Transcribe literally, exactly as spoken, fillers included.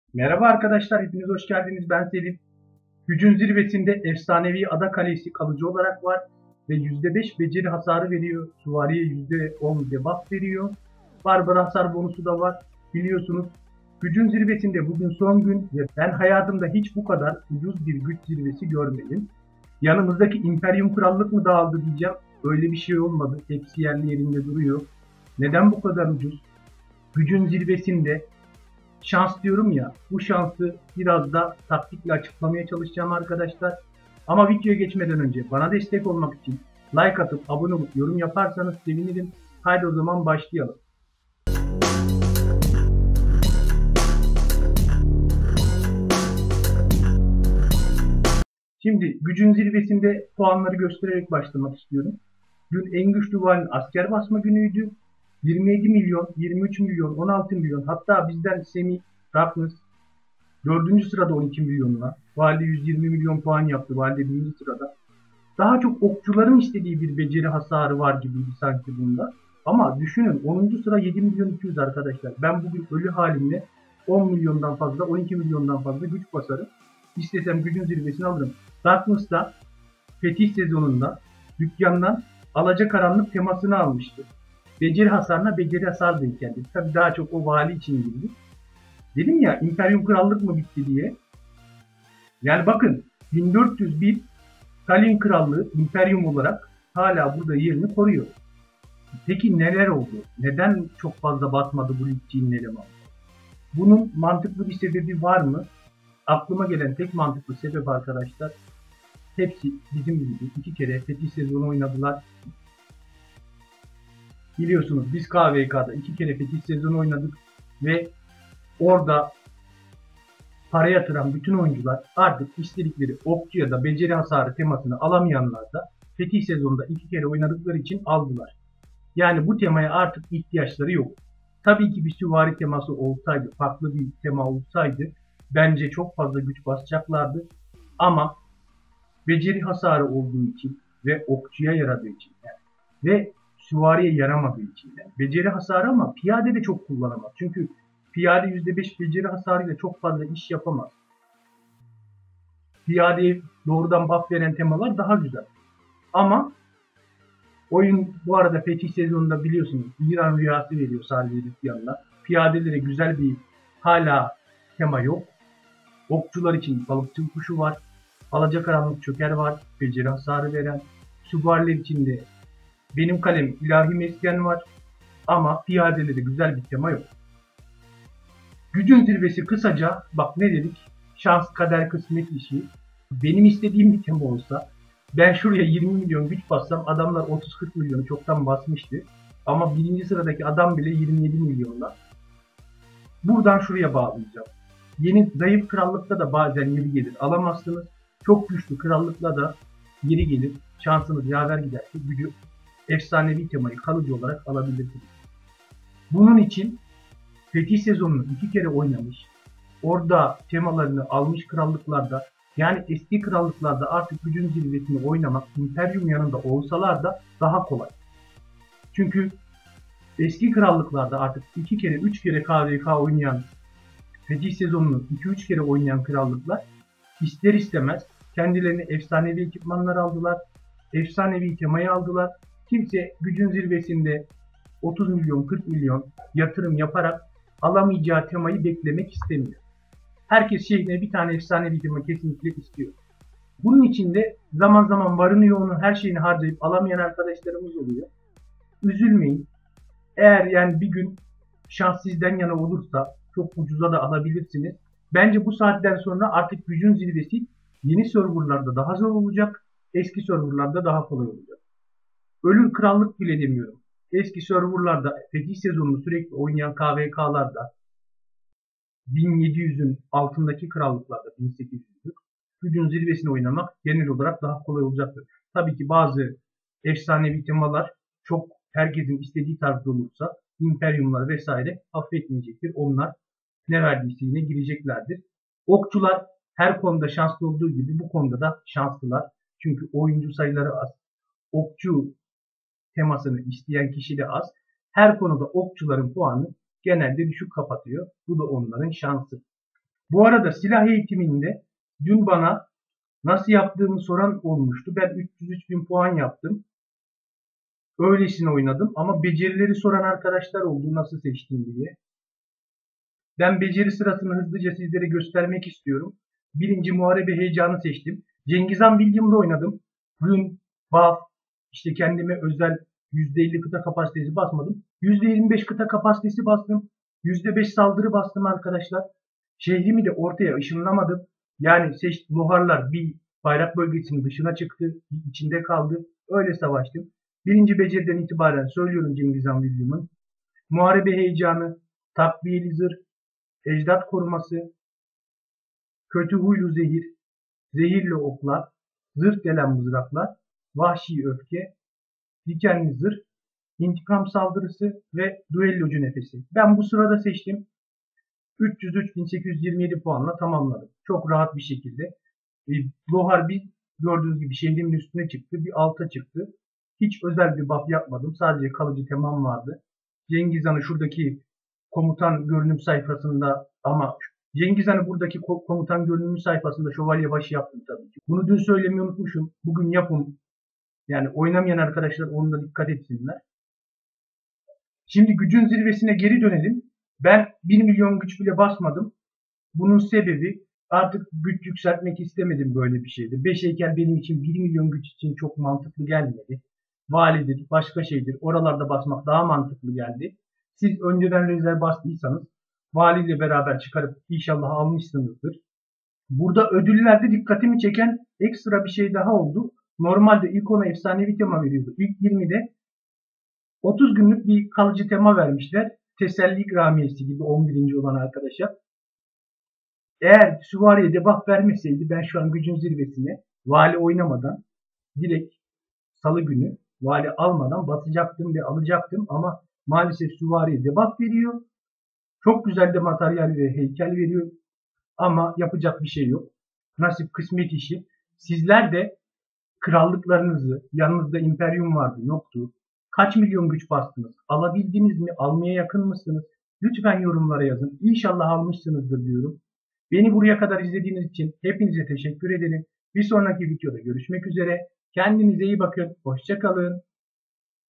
Merhaba arkadaşlar, hepiniz hoş geldiniz. Ben Selim. Gücün zirvesinde efsanevi Ada Kalesi kalıcı olarak var ve yüzde beş beceri hasarı veriyor. Süvariye yüzde on debuff veriyor. Barbara hasar bonusu da var. Biliyorsunuz gücün zirvesinde bugün son gün ve ben hayatımda hiç bu kadar ucuz bir güç zirvesi görmedim. Yanımızdaki İmperium Krallık mı dağıldı diyeceğim. Öyle bir şey olmadı. Hepsi yerli yerinde duruyor. Neden bu kadar ucuz? Gücün zirvesinde şans diyorum ya, bu şansı biraz da taktikle açıklamaya çalışacağım arkadaşlar. Ama videoya geçmeden önce bana destek olmak için like atıp abone olup yorum yaparsanız sevinirim. Haydi o zaman başlayalım. Şimdi gücün zirvesinde puanları göstererek başlamak istiyorum. Dün en güçlü valinin asker basma günüydü. yirmi yedi milyon, yirmi üç milyon, on altı milyon, hatta bizden Semih Darkness dördüncü sırada on iki milyonla. Valide yüz yirmi milyon puan yaptı. Valide birinci sırada. Daha çok okçuların istediği bir beceri hasarı var gibiydi sanki bunda. Ama düşünün onuncu sıra yedi milyon iki yüz arkadaşlar. Ben bugün ölü halimle on milyondan fazla, on iki milyondan fazla güç basarım. İstesem gücün zirvesini alırım. Darkness'ta fetih sezonunda dükkandan alacakaranlık temasını almıştı. Beceri hasarına beceri hasar denk geldi. Tabii daha çok o vali için girdi. Dedim ya İmperium Krallık mı bitti diye. Yani bakın bin dört yüz bir Stalin Krallığı İmperium olarak hala burada yerini koruyor. Peki neler oldu? Neden çok fazla batmadı bu ligçinin elemanı? Bunun mantıklı bir sebebi var mı? Aklıma gelen tek mantıklı sebep arkadaşlar, hepsi bizim gibi iki kere fetih sezonu oynadılar. Biliyorsunuz biz K V K'da iki kere fetih sezonu oynadık ve orada para yatıran bütün oyuncular artık istedikleri okçu ya da beceri hasarı temasını alamayanlar da fetih sezonunda iki kere oynadıkları için aldılar. Yani bu temaya artık ihtiyaçları yok. Tabii ki bir süvari teması olsaydı, farklı bir tema olsaydı bence çok fazla güç basacaklardı. Ama beceri hasarı olduğu için ve okçuya yaradığı için yani, ve süvariye yaramadığı için yani. Beceri hasarı ama piyade de çok kullanamaz. Çünkü piyade yüzde beş beceri hasarıyla çok fazla iş yapamaz. Piyadeye doğrudan buff veren temalar daha güzel. Ama oyun bu arada fetih sezonunda biliyorsunuz İran rüyası veriyor sadece dükkanlar. Piyadelere güzel bir hala tema yok. Okçular için balıkçı kuşu var. Alacakaranlık çöker var. Beceri hasarı veren. Süvariler için de benim kalem ilahi mesken var. Ama piyadelere güzel bir tema yok. Gücün zirvesi kısaca bak ne dedik? Şans, kader, kısmet işi. Benim istediğim bir tema olsa ben şuraya yirmi milyon güç bassam adamlar otuz kırk milyonu çoktan basmıştı. Ama birinci sıradaki adam bile yirmi yedi milyonla. Buradan şuraya bağlayacağım. Yeni zayıf krallıkta da bazen yeri gelir alamazsınız. Çok güçlü krallıkla da yeri gelir. Şansınız yaver giderse gücü efsanevi temayı kalıcı olarak alabilirsiniz. Bunun için fetih sezonunu iki kere oynamış, orada temalarını almış krallıklarda, yani eski krallıklarda artık gücün zirvesini oynamak İmperium yanında olsalar da daha kolay. Çünkü eski krallıklarda artık iki kere üç kere K V K oynayan, fetih sezonunu iki üç kere oynayan krallıklar ister istemez kendilerine efsanevi ekipmanlar aldılar, efsanevi temayı aldılar. Kimse gücün zirvesinde otuz milyon kırk milyon yatırım yaparak alamayacağı temayı beklemek istemiyor. Herkes şehrine bir tane efsanevi tema kesinlikle istiyor. Bunun için de zaman zaman varını yoğunu her şeyini harcayıp alamayan arkadaşlarımız oluyor. Üzülmeyin. Eğer yani bir gün şans sizden yana olursa çok ucuza da alabilirsiniz. Bence bu saatten sonra artık gücün zirvesi yeni serverlarda daha zor olacak. Eski serverlarda daha kolay olacak. Ölüm krallık bile demiyorum. Eski serverlarda fetih sezonunu sürekli oynayan K V K'larda bin yedi yüzün altındaki krallıklarda bin sekiz yüzlük gücün zirvesini oynamak genel olarak daha kolay olacaktır. Tabii ki bazı efsanevi temalar çok herkesin istediği tarzda olursa imperiumlar vesaire affetmeyecektir. Onlar ne verdiyse yine gireceklerdir. Okçular her konuda şanslı olduğu gibi bu konuda da şanslılar. Çünkü oyuncu sayıları az. Okçu temasını isteyen kişi de az. Her konuda okçuların puanı genelde düşük kapatıyor. Bu da onların şansı. Bu arada silah eğitiminde dün bana nasıl yaptığımı soran olmuştu. Ben üç yüz üç bin puan yaptım. Öylesine oynadım ama becerileri soran arkadaşlar oldu nasıl seçtim diye. Ben beceri sırasını hızlıca sizlere göstermek istiyorum. Birinci muharebe heyecanı seçtim. Cengiz Han William'da oynadım. Rün, buff, işte kendime özel yüzde elli kıta kapasitesi basmadım. yüzde yirmi beş kıta kapasitesi bastım. yüzde beş saldırı bastım arkadaşlar. Şehrimi de ortaya ışınlamadım. Yani seç, Loharlar bir bayrak bölgesinin dışına çıktı. İçinde kaldı. Öyle savaştım. Birinci beceriden itibaren söylüyorum Cengiz Han William'ın. Muharebe heyecanı, takviyeli zırh, ecdat koruması, kötü huylu zehir, zehirli oklar, zırh delen mızraklar, vahşi öfke, dikenli zırh, intikam saldırısı ve düellocu nefesi. Ben bu sırada seçtim. üç yüz üç bin sekiz yüz yirmi yedi puanla tamamladım. Çok rahat bir şekilde. E, Lohar bir gördüğünüz gibi şehrimin üstüne çıktı. Bir alta çıktı. Hiç özel bir buff yapmadım. Sadece kalıcı temam vardı. Cengiz Han'ı şuradaki komutan görünüm sayfasında ama Cengiz Han'ı buradaki komutan görünümü sayfasında şövalye başı yaptım tabii ki. Bunu dün söylemeyi unutmuşum. Bugün yapın. Yani oynamayan arkadaşlar onunla dikkat etsinler. Şimdi gücün zirvesine geri dönelim. Ben bir milyon güç bile basmadım. Bunun sebebi artık güç yükseltmek istemedim böyle bir şeydi. beş heykel benim için bir milyon güç için çok mantıklı gelmedi. Validir, başka şeydir. Oralarda basmak daha mantıklı geldi. Siz önceden rezerv bastıysanız valiyle beraber çıkarıp inşallah almışsınızdır. Burada ödüllerde dikkatimi çeken ekstra bir şey daha oldu. Normalde ilk ona efsanevi tema veriyordu. İlk yirmide otuz günlük bir kalıcı tema vermişler. Teselli ikramiyesi gibi on birinci olan arkadaşa. Eğer süvariye debuff vermeseydi ben şu an gücün zirvesine vali oynamadan direkt salı günü vali almadan basacaktım ve alacaktım ama maalesef süvariye debuff veriyor. Çok güzel de materyal ve heykel veriyor ama yapacak bir şey yok. Nasip kısmet işi. Sizler de krallıklarınızı, yanınızda imperyum vardı yoktu. Kaç milyon güç bastınız? Alabildiniz mi? Almaya yakın mısınız? Lütfen yorumlara yazın. İnşallah almışsınızdır diyorum. Beni buraya kadar izlediğiniz için hepinize teşekkür ederim. Bir sonraki videoda görüşmek üzere. Kendinize iyi bakın. Hoşça kalın.